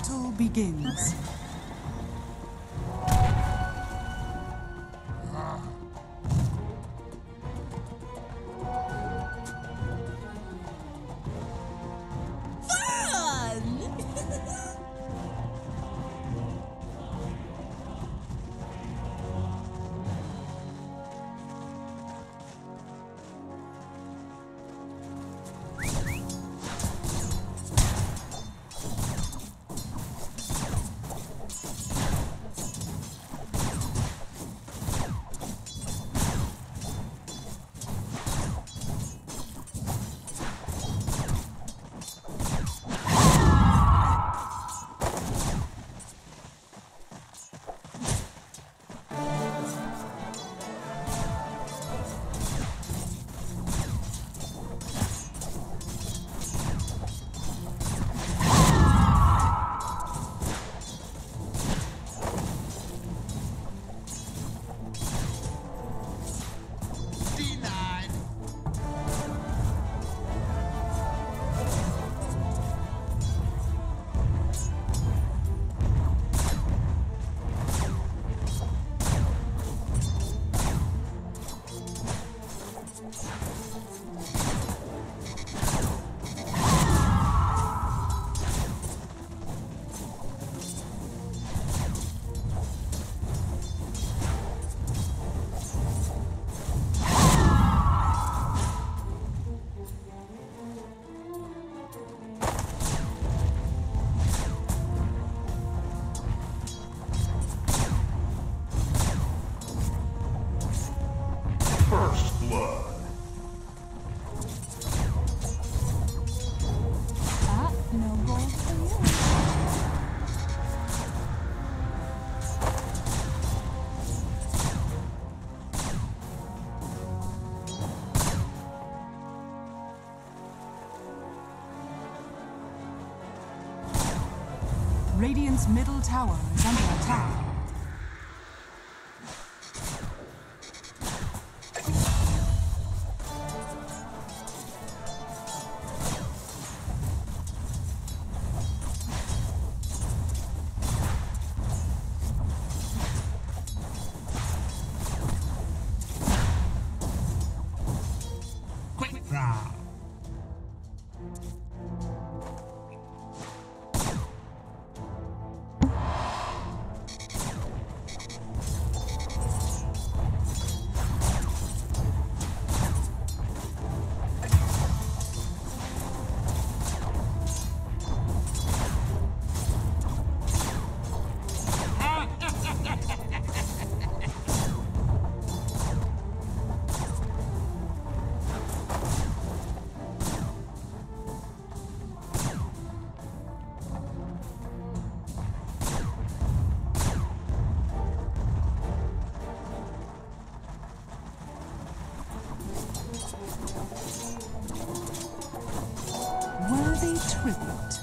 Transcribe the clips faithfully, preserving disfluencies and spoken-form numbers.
Battle begins. First blood. Ah, no gold for you. Radiant's middle tower is under attack. Quick draw. Worthy tribute.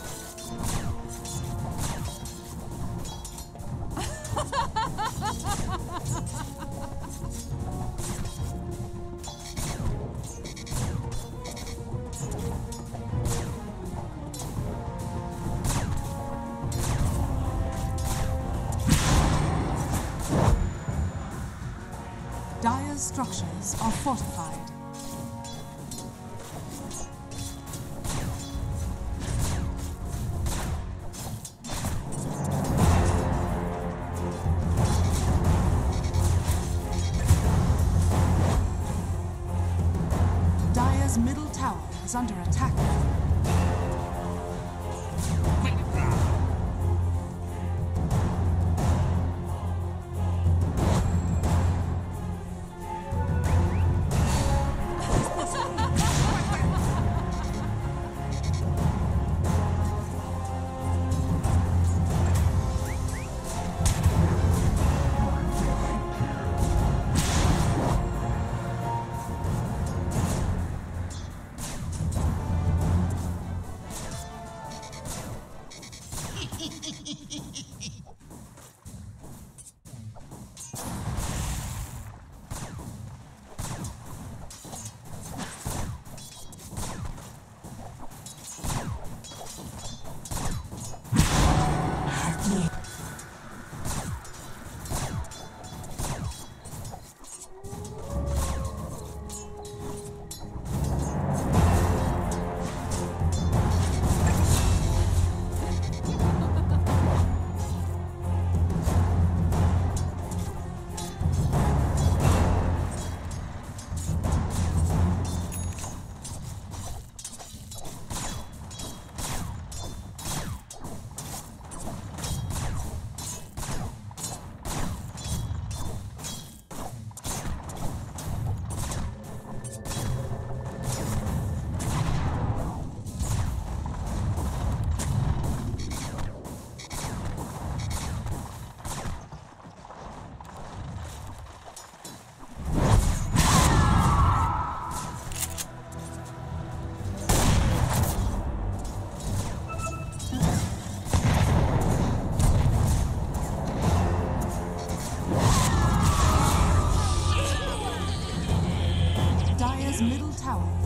Dire's structures are fortified. Dire's middle tower is under attack. Quick draw.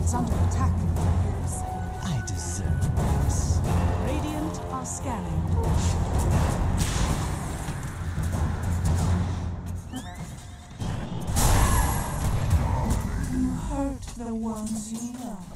is under attack. I deserve this. Radiant are scanning. You hurt the ones you loved.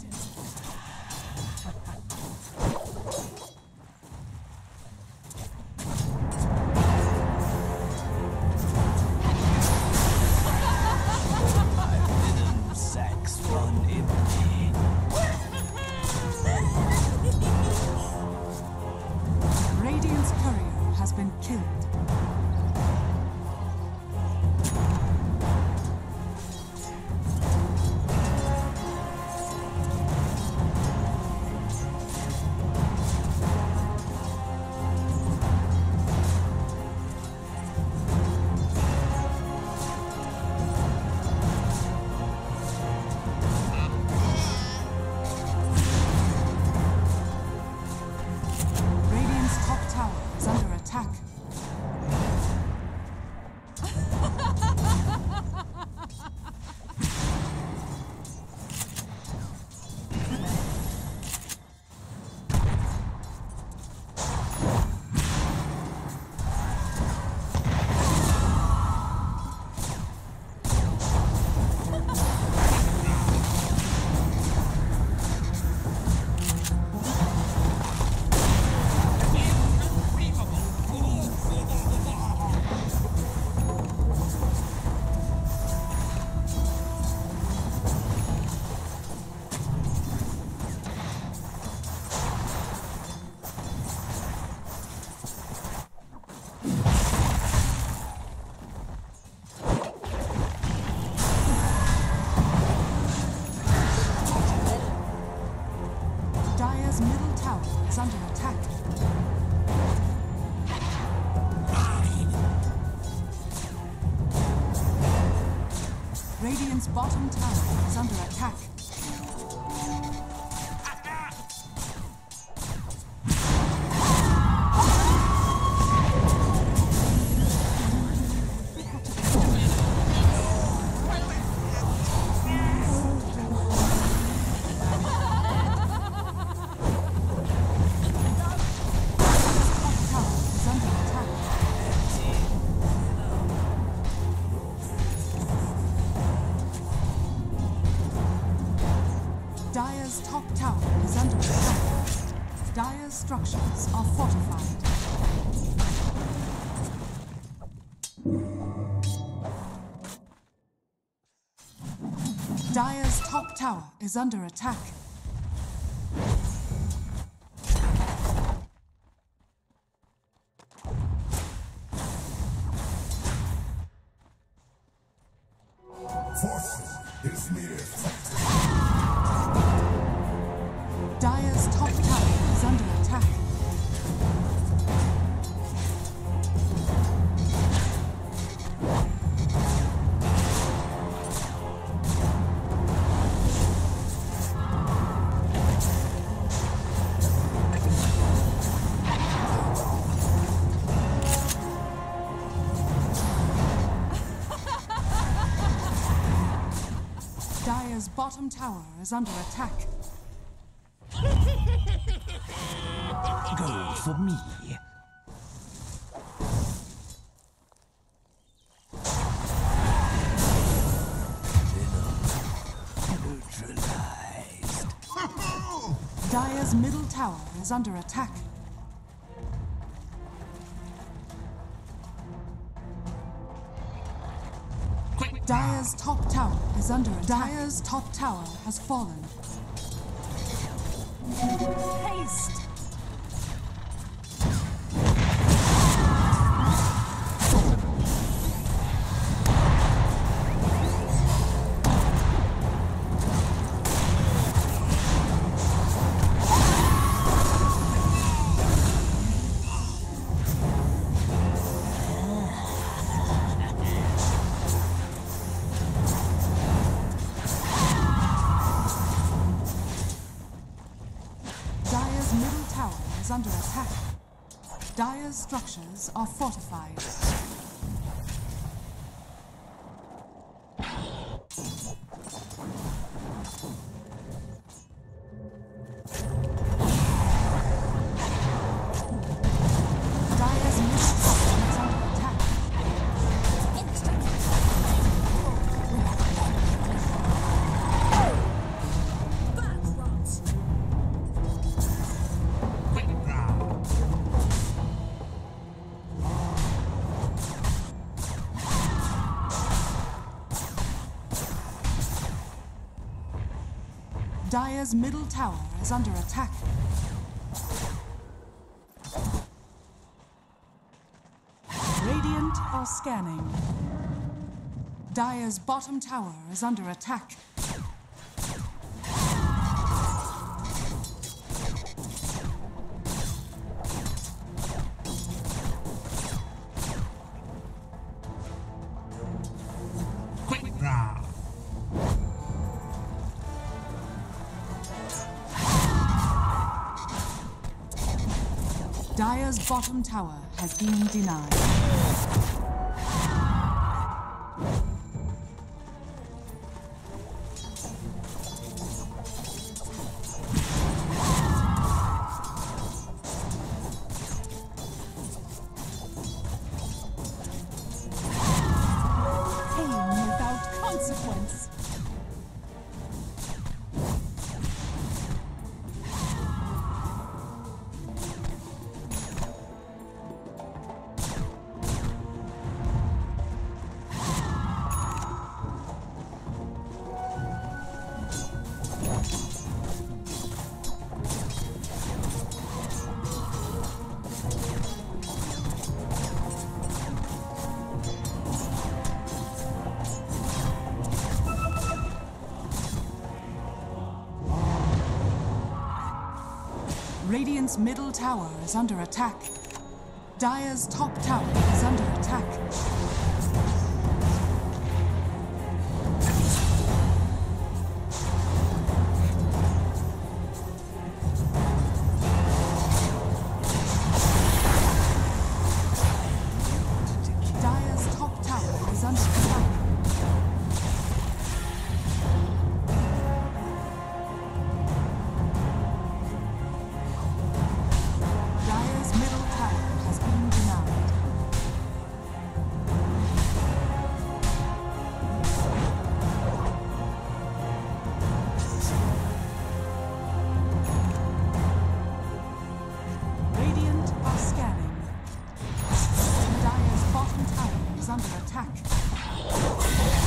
Radiant's courier has been killed. Radiant's top tower is under attack. Dire's middle tower is under attack. Radiant's bottom tower is under attack. Dire's top tower is under attack. Dire's structures are fortified. Dire's top tower is under attack. Force is near. Dire's top tower is under attack. Dire's bottom tower is under attack. Go for me. Neutralized. Dire's middle tower is under attack. Dire's top tower is under attack. Dire's top tower has fallen. Haste! Dire's middle tower is under attack. Dire's structures are fortified. Dire's middle tower is under attack. Radiant are scanning. Dire's bottom tower is under attack. Quick draw. Dire's bottom tower has been denied. Pain without consequence. Radiant's middle tower is under attack. Dire's top tower is under attack. Dire's top tower is under attack. Dire's middle tower has been denied. Radiant are scanning. Dire's bottom tower is under attack.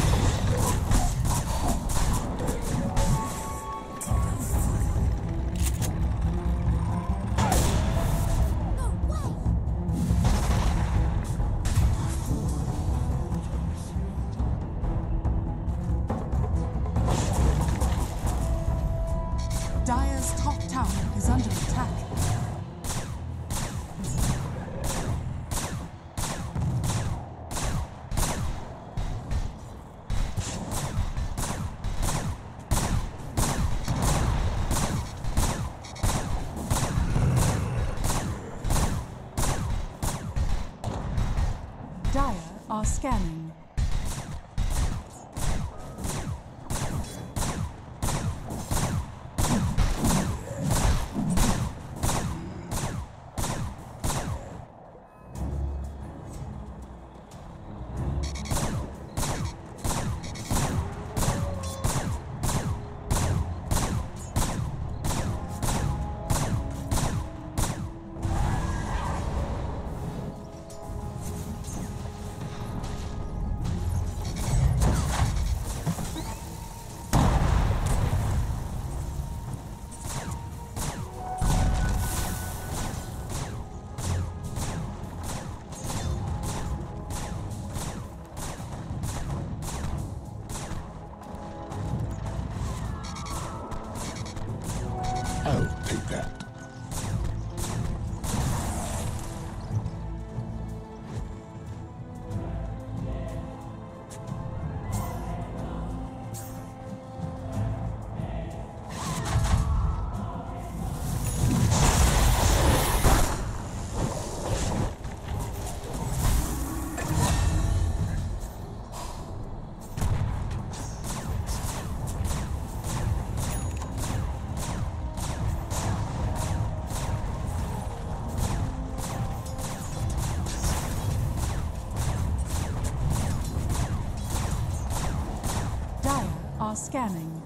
Dire's top tower is under attack. Dire are scanning. I'll take that. Are scanning.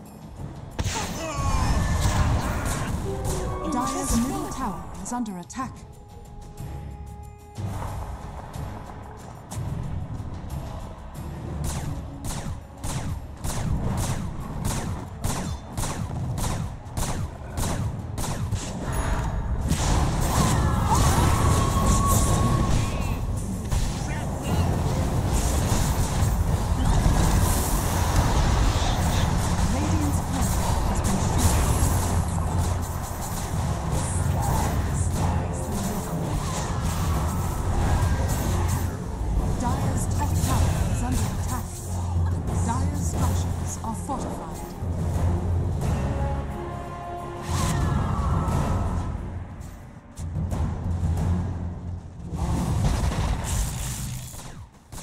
Dire's middle tower is under attack.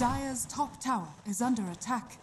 Dire's top tower is under attack.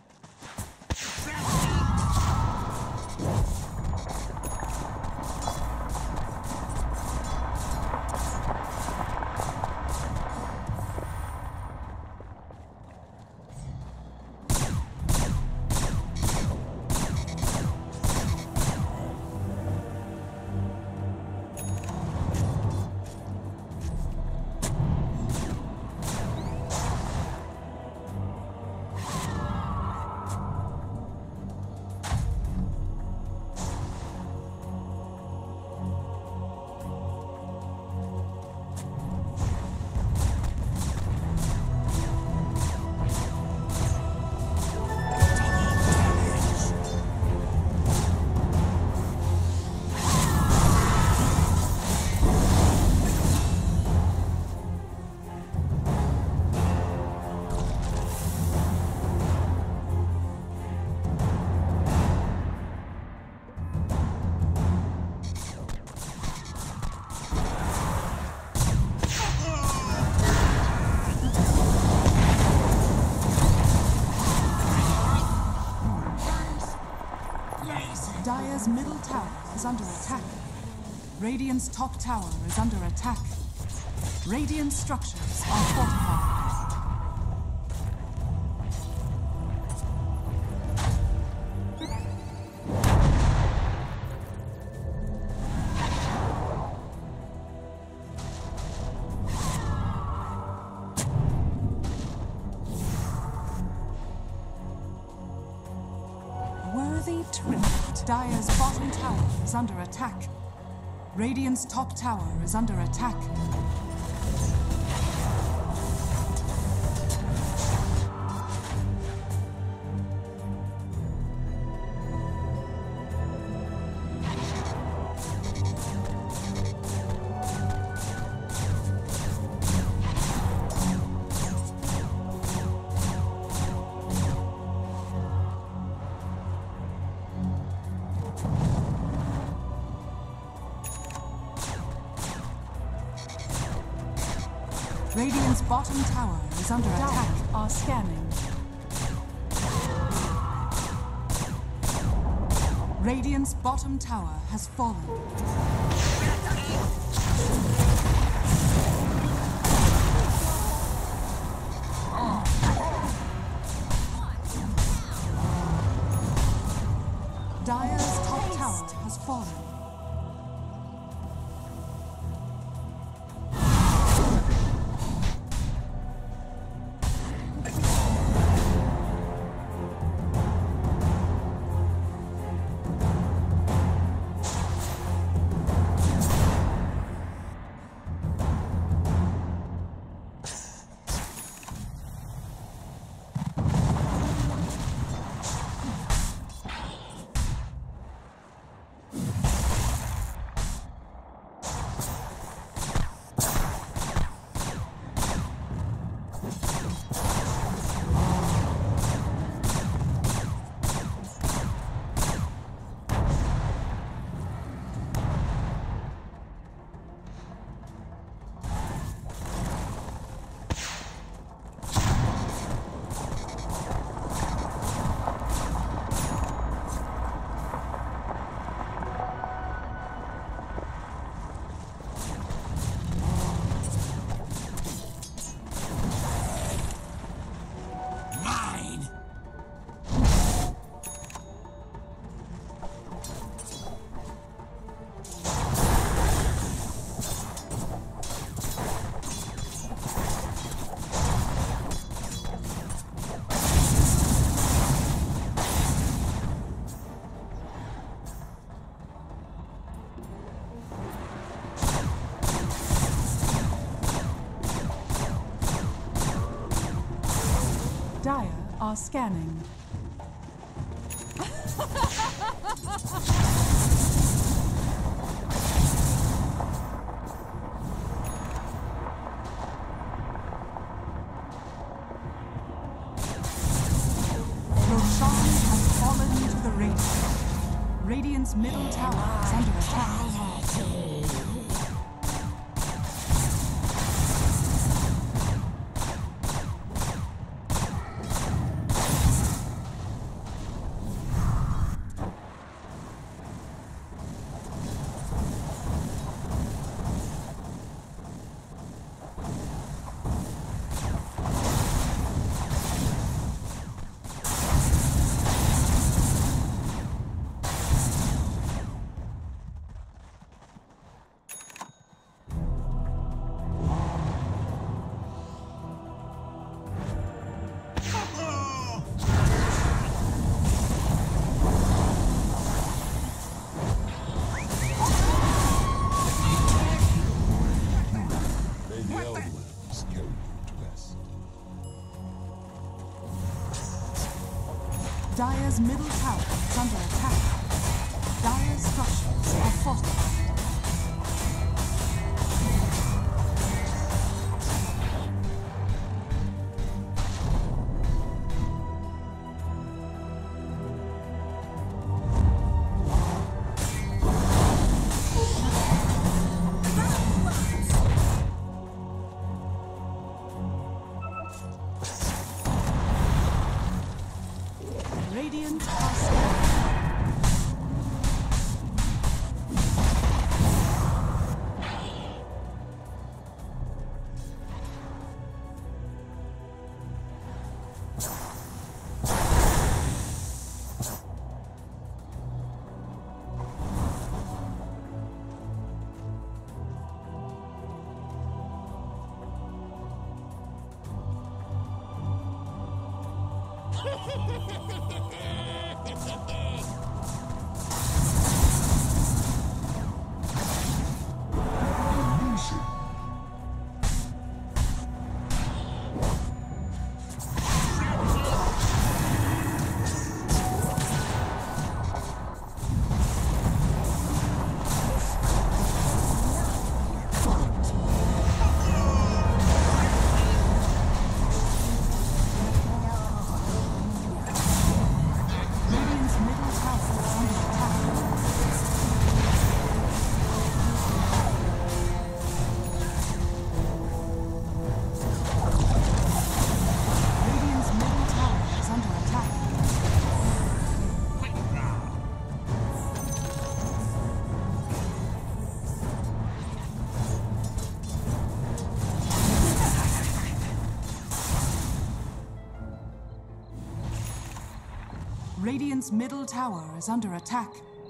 Dire's middle tower is under attack. Radiant's top tower is under attack. Radiant structures are fortified. Worthy trinket. Dire's bottom tower is under attack. Radiant's top tower is under attack. Radiant's bottom tower is under attack. Are scanning. Radiant's bottom tower has fallen. Dire's top tower has fallen. Dire are scanning. Roshan has fallen to the Radiant. Radiant's middle tower is under attack. Dire's middle tower is under attack. Dire's structures are fortified. Radiant are scanning. Radiant's middle tower is under attack.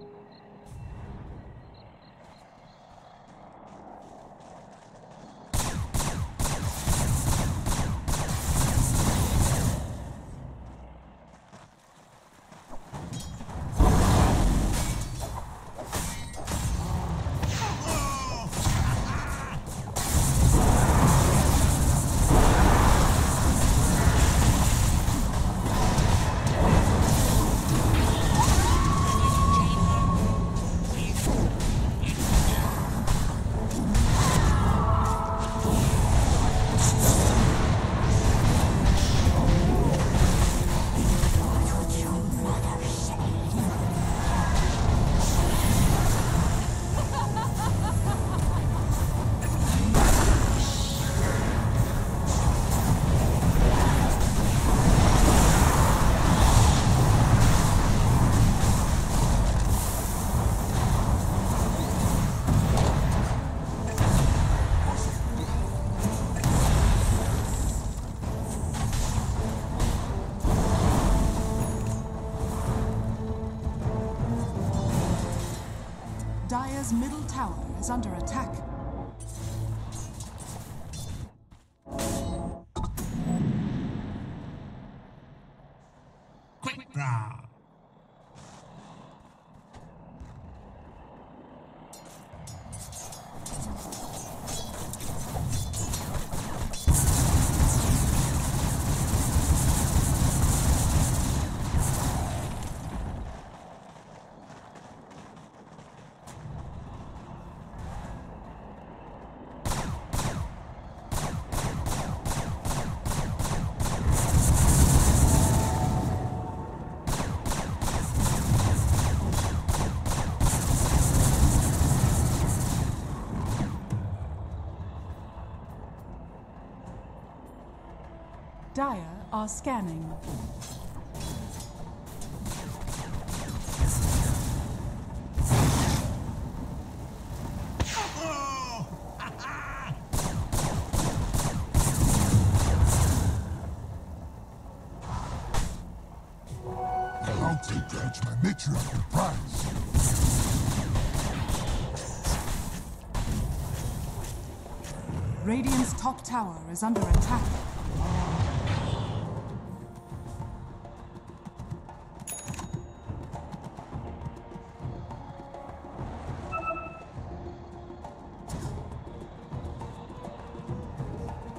Dire's middle tower is under attack. Quick draw. Dire are scanning. I'll take that, my matriarchal prize. Radiant's top tower is under attack.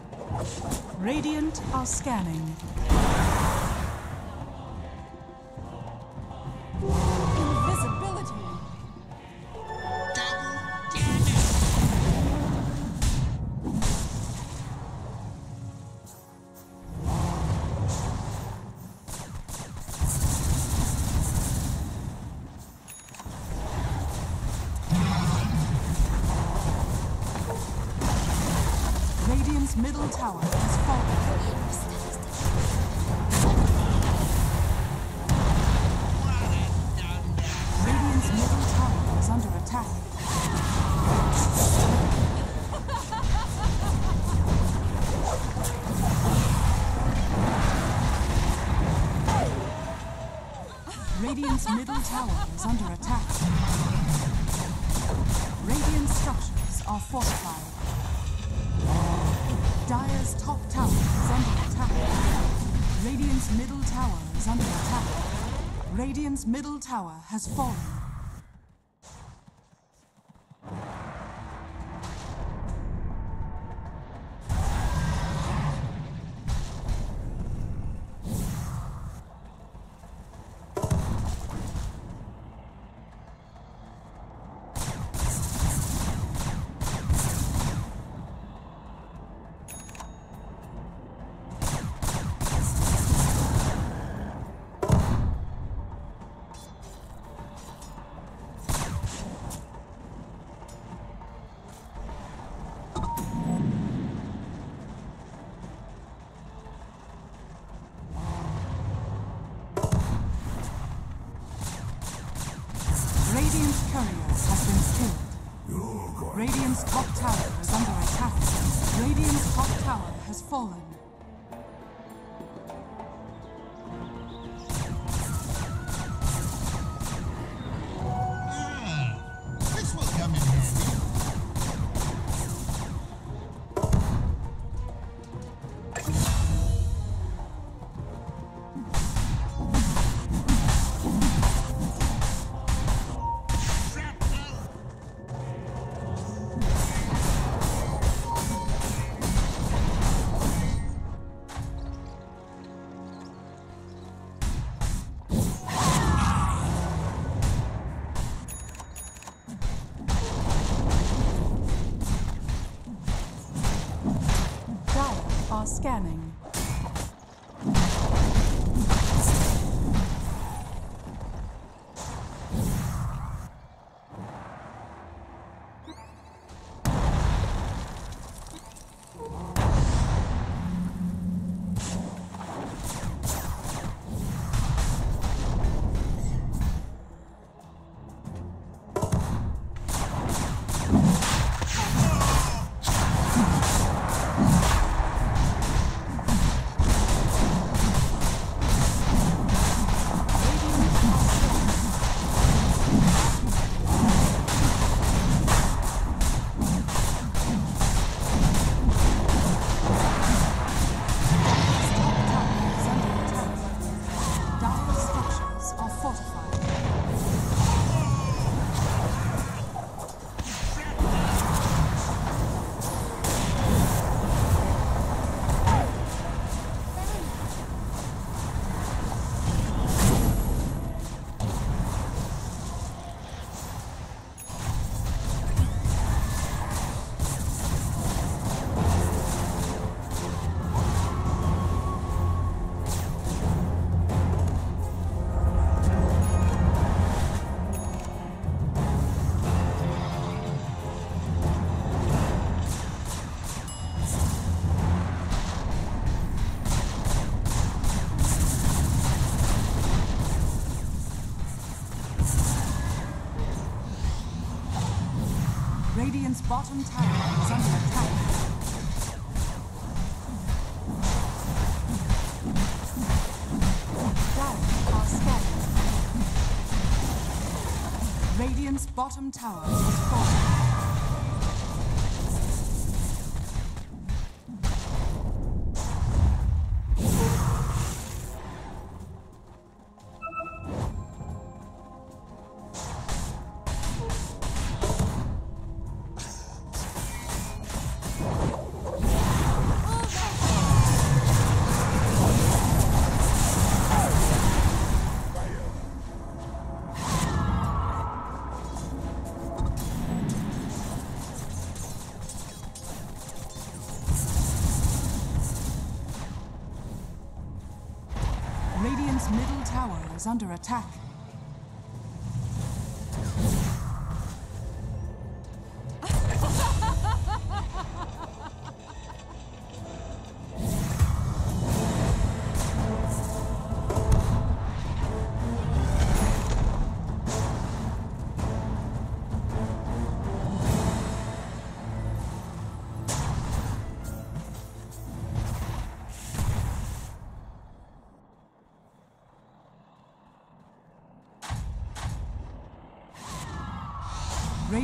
Radiant are scanning. Radiant's middle tower has fallen. Radiant's middle tower is under attack. Radiant's middle tower is under attack. Radiant structures are fortified. Dire's top tower is under attack. Radiant's middle tower is under attack. Radiant's middle tower has fallen. Radiant's courier has been killed. Radiant's top tower is under attack. Radiant's top tower has fallen. Ah, this will come in handy. Are scanning. Radiant's bottom tower is under attack. Dire are scanning. Radiant's bottom tower has fallen. Radiant's middle tower is under attack.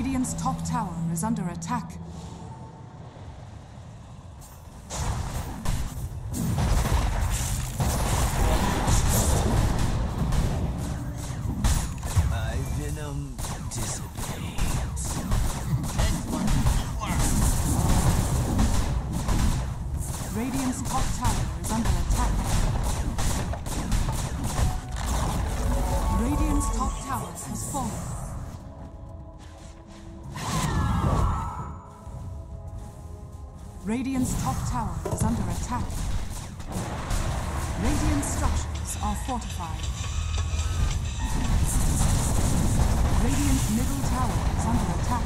Radiant's top tower is under attack. My venom dissipates. Radiant's top tower is under attack. Radiant's top tower has fallen. Radiant's top tower is under attack. Radiant structures are fortified. Radiant's middle tower is under attack.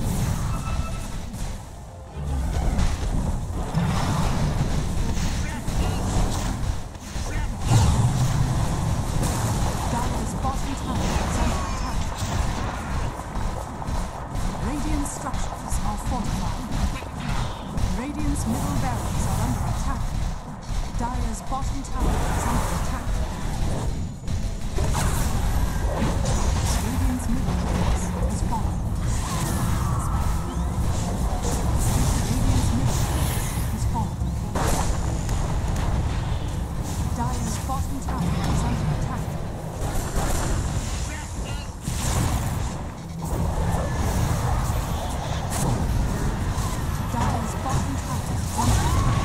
Dire's bottom tower is under attack. Radiant structures are fortified. Radiant's middle barracks are under attack. Dire's bottom tower is under attack. Radiant's middle barracks has fallen. Radiant's middle barracks has fallen. Dire's bottom tower is under attack. Dire's bottom tower is under attack.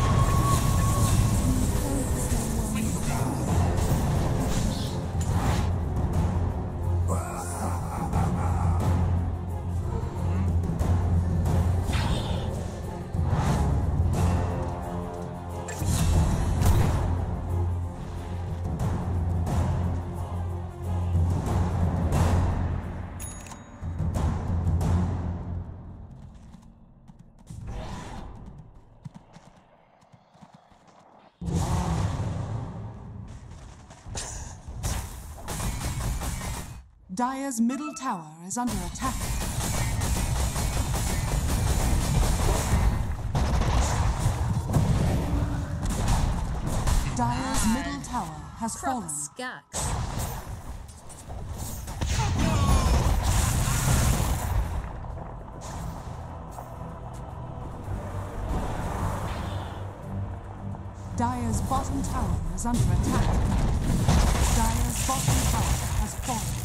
Dire's middle tower is under attack. Dire's middle tower has fallen. Skux. Dire's bottom tower is under attack. Dire's bottom tower has fallen.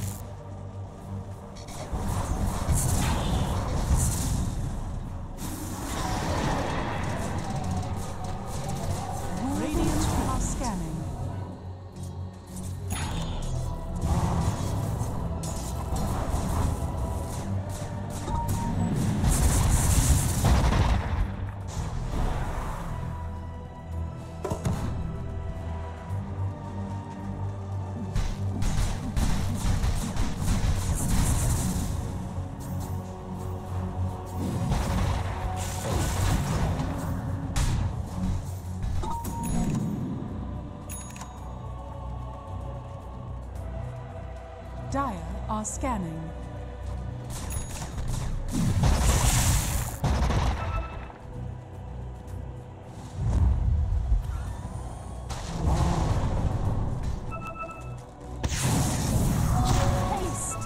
Radiant are scanning. Dire are scanning. Haste!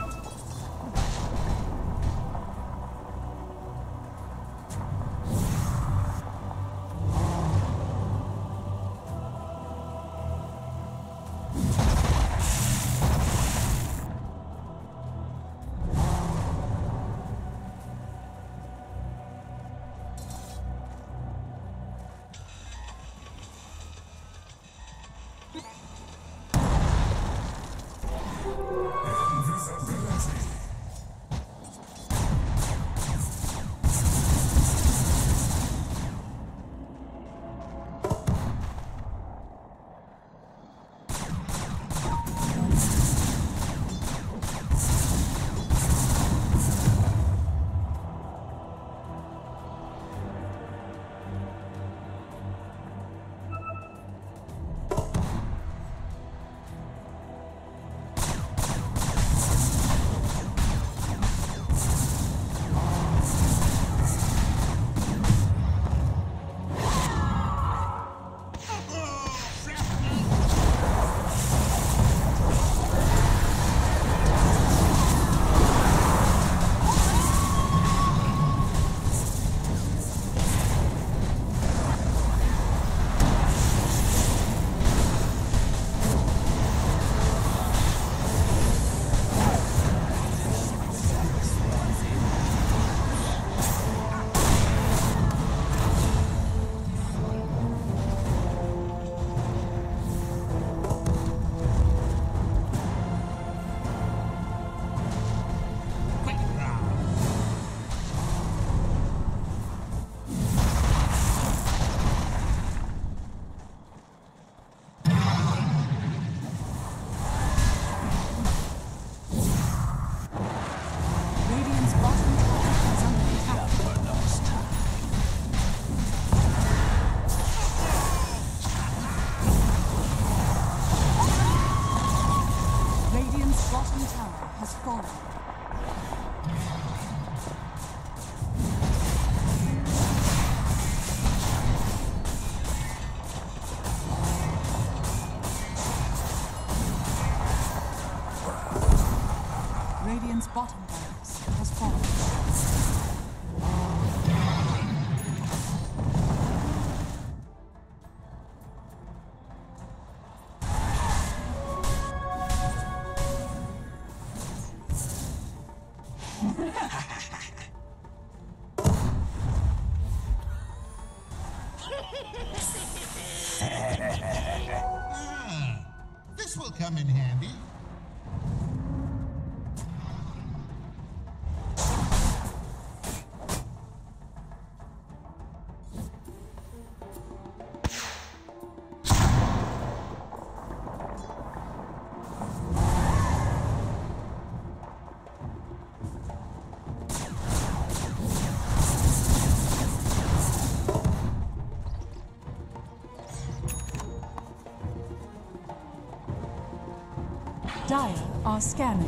Dire are scanning.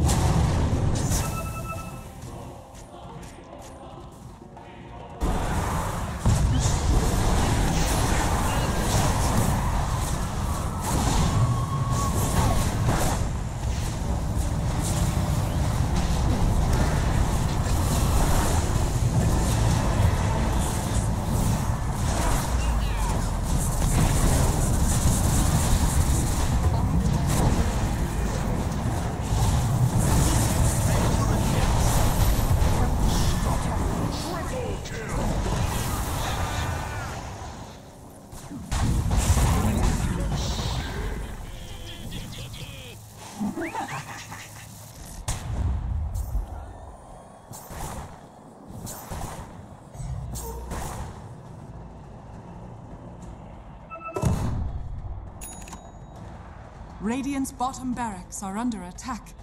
Radiant's bottom barracks are under attack.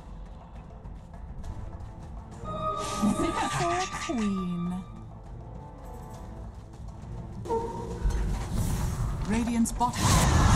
Fit for a queen. Radiant's bottom